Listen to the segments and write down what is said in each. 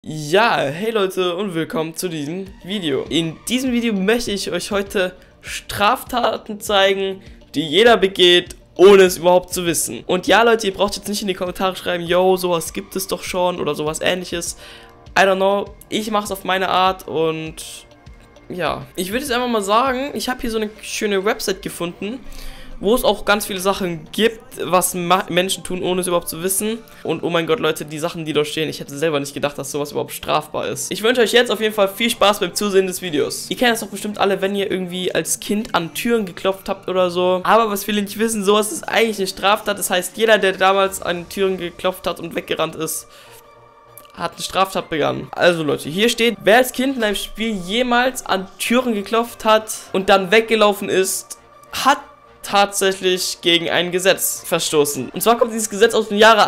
Ja, hey Leute und willkommen zu diesem Video. In diesem Video möchte ich euch heute Straftaten zeigen, die jeder begeht, ohne es überhaupt zu wissen. Und ja Leute, ihr braucht jetzt nicht in die Kommentare schreiben, yo, sowas gibt es doch schon oder sowas ähnliches. I don't know, ich mache es auf meine Art und ja. Ich würde jetzt einfach mal sagen, ich habe hier so eine schöne Website gefunden, wo es auch ganz viele Sachen gibt, was Menschen tun, ohne es überhaupt zu wissen. Und oh mein Gott, Leute, die Sachen, die da stehen, ich hätte selber nicht gedacht, dass sowas überhaupt strafbar ist. Ich wünsche euch jetzt auf jeden Fall viel Spaß beim Zusehen des Videos. Ihr kennt das doch bestimmt alle, wenn ihr irgendwie als Kind an Türen geklopft habt oder so. Aber was viele nicht wissen, sowas ist eigentlich eine Straftat. Das heißt, jeder, der damals an Türen geklopft hat und weggerannt ist, hat eine Straftat begangen. Also Leute, hier steht, wer als Kind in einem Spiel jemals an Türen geklopft hat und dann weggelaufen ist, hat tatsächlich gegen ein Gesetz verstoßen. Und zwar kommt dieses Gesetz aus dem Jahre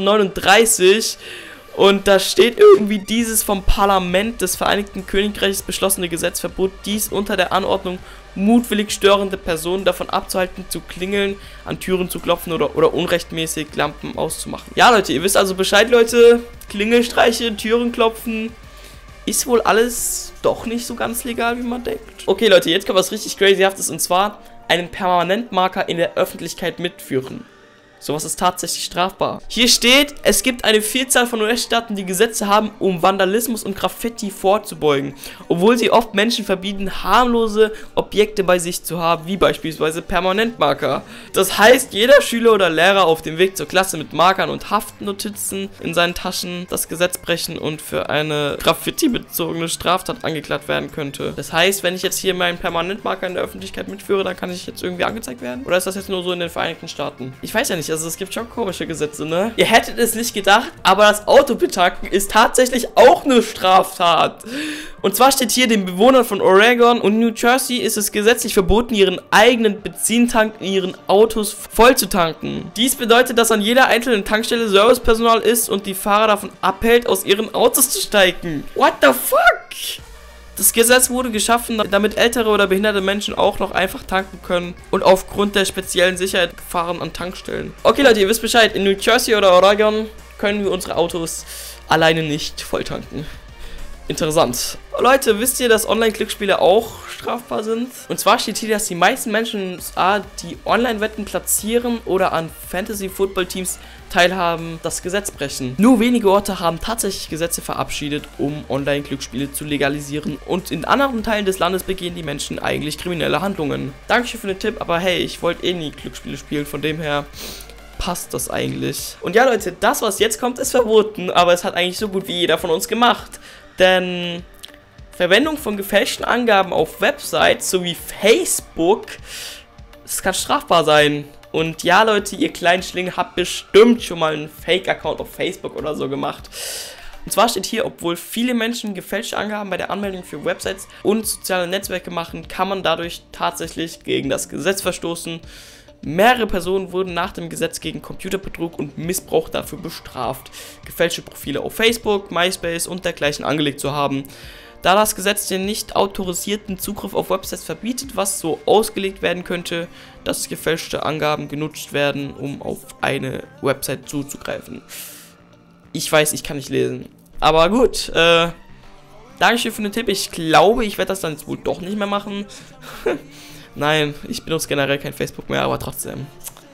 1839 und da steht irgendwie, dieses vom Parlament des Vereinigten Königreichs beschlossene Gesetz verbot dies unter der Anordnung, mutwillig störende Personen davon abzuhalten, zu klingeln, an Türen zu klopfen oder unrechtmäßig Lampen auszumachen. Ja Leute, ihr wisst also Bescheid, Leute. Klingelstreiche, Türen klopfen, ist wohl alles doch nicht so ganz legal, wie man denkt. Okay Leute, jetzt kommt was richtig crazyhaftes und zwar einen Permanentmarker in der Öffentlichkeit mitführen. Sowas ist tatsächlich strafbar. Hier steht, es gibt eine Vielzahl von US-Staaten, die Gesetze haben, um Vandalismus und Graffiti vorzubeugen, obwohl sie oft Menschen verbieten, harmlose Objekte bei sich zu haben, wie beispielsweise Permanentmarker. Das heißt, jeder Schüler oder Lehrer auf dem Weg zur Klasse mit Markern und Haftnotizen in seinen Taschen das Gesetz brechen und für eine Graffiti-bezogene Straftat angeklagt werden könnte. Das heißt, wenn ich jetzt hier meinen Permanentmarker in der Öffentlichkeit mitführe, dann kann ich jetzt irgendwie angezeigt werden? Oder ist das jetzt nur so in den Vereinigten Staaten? Ich weiß ja nicht. Also es gibt schon komische Gesetze, ne? Ihr hättet es nicht gedacht, aber das Autobetanken ist tatsächlich auch eine Straftat. Und zwar steht hier, den Bewohnern von Oregon und New Jersey ist es gesetzlich verboten, ihren eigenen Benzintank in ihren Autos voll zu tanken. Dies bedeutet, dass an jeder einzelnen Tankstelle Servicepersonal ist und die Fahrer davon abhält, aus ihren Autos zu steigen. What the fuck? Das Gesetz wurde geschaffen, damit ältere oder behinderte Menschen auch noch einfach tanken können und aufgrund der speziellen Sicherheitsgefahren an Tankstellen. Okay Leute, ihr wisst Bescheid, in New Jersey oder Oregon können wir unsere Autos alleine nicht voll tanken. Interessant. Leute, wisst ihr, dass Online-Glücksspiele auch strafbar sind? Und zwar steht hier, dass die meisten Menschen in den USA, die Online-Wetten platzieren oder an Fantasy-Football-Teams teilhaben, das Gesetz brechen. Nur wenige Orte haben tatsächlich Gesetze verabschiedet, um Online-Glücksspiele zu legalisieren. Und in anderen Teilen des Landes begehen die Menschen eigentlich kriminelle Handlungen. Dankeschön für den Tipp, aber hey, ich wollte eh nie Glücksspiele spielen, von dem her passt das eigentlich. Und ja Leute, das was jetzt kommt ist verboten, aber es hat eigentlich so gut wie jeder von uns gemacht. Denn Verwendung von gefälschten Angaben auf Websites sowie Facebook, das kann strafbar sein. Und ja Leute, ihr kleinen Schlingel habt bestimmt schon mal einen Fake-Account auf Facebook oder so gemacht. Und zwar steht hier, obwohl viele Menschen gefälschte Angaben bei der Anmeldung für Websites und soziale Netzwerke machen, kann man dadurch tatsächlich gegen das Gesetz verstoßen. Mehrere Personen wurden nach dem Gesetz gegen Computerbetrug und Missbrauch dafür bestraft, gefälschte Profile auf Facebook, MySpace und dergleichen angelegt zu haben. Da das Gesetz den nicht autorisierten Zugriff auf Websites verbietet, was so ausgelegt werden könnte, dass gefälschte Angaben genutzt werden, um auf eine Website zuzugreifen. Ich weiß, ich kann nicht lesen. Aber gut, Dankeschön für den Tipp. Ich glaube, ich werde das dann jetzt wohl doch nicht mehr machen. Nein, ich benutze generell kein Facebook mehr, aber trotzdem.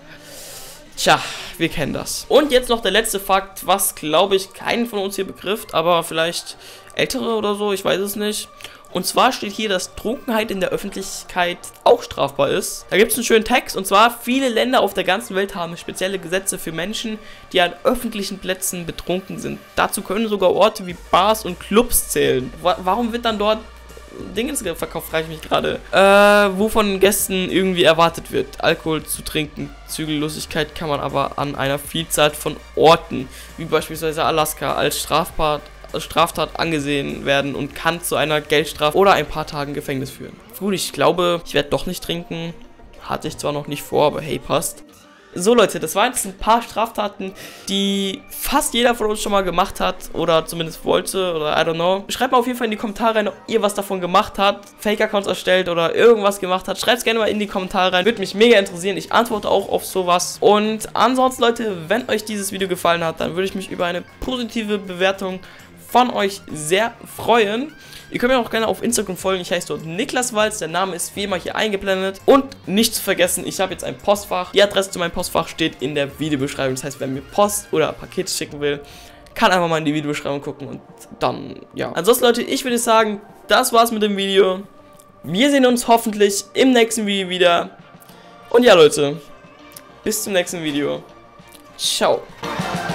Tja, wir kennen das. Und jetzt noch der letzte Fakt, was glaube ich keinen von uns hier betrifft, aber vielleicht ältere oder so, ich weiß es nicht. Und zwar steht hier, dass Trunkenheit in der Öffentlichkeit auch strafbar ist. Da gibt es einen schönen Text und zwar, viele Länder auf der ganzen Welt haben spezielle Gesetze für Menschen, die an öffentlichen Plätzen betrunken sind. Dazu können sogar Orte wie Bars und Clubs zählen. Warum wird dann dort Dingens verkauft, frage ich mich gerade. Wovon Gästen irgendwie erwartet wird, Alkohol zu trinken. Zügellosigkeit kann man aber an einer Vielzahl von Orten, wie beispielsweise Alaska, als Straftat angesehen werden und kann zu einer Geldstrafe oder ein paar Tagen Gefängnis führen. Gut, ich glaube, ich werde doch nicht trinken. Hatte ich zwar noch nicht vor, aber hey, passt. So Leute, das waren jetzt ein paar Straftaten, die fast jeder von uns schon mal gemacht hat oder zumindest wollte oder I don't know. Schreibt mal auf jeden Fall in die Kommentare rein, ob ihr was davon gemacht habt, Fake-Accounts erstellt oder irgendwas gemacht habt. Schreibt es gerne mal in die Kommentare rein, würde mich mega interessieren. Ich antworte auch auf sowas. Und ansonsten Leute, wenn euch dieses Video gefallen hat, dann würde ich mich über eine positive Bewertung von euch sehr freuen. Ihr könnt mir auch gerne auf Instagram folgen, ich heiße dort Niklas Walz, der Name ist wie immer hier eingeblendet. Und nicht zu vergessen, ich habe jetzt ein Postfach. Die Adresse zu meinem Postfach steht in der Videobeschreibung. Das heißt, wer mir Post oder Pakete schicken will, kann einfach mal in die Videobeschreibung gucken und dann, ja. Ansonsten, Leute, ich würde sagen, das war's mit dem Video. Wir sehen uns hoffentlich im nächsten Video wieder. Und ja, Leute, bis zum nächsten Video. Ciao.